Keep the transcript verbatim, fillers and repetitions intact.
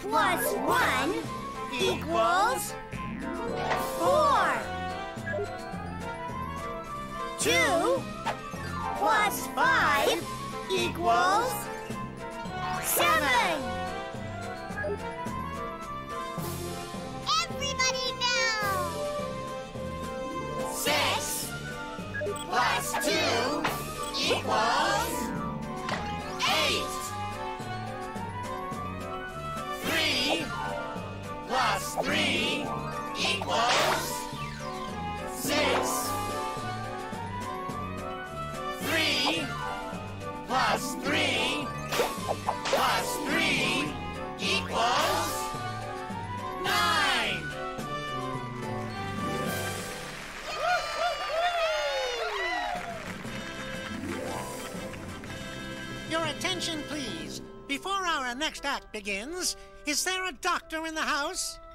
plus one equals four. Two plus five equals seven. Everybody now. Six plus two equals eight. Three plus three equals six. Three plus three plus three equals nine. Your attention, please. Before our next act begins, is there a doctor in the house?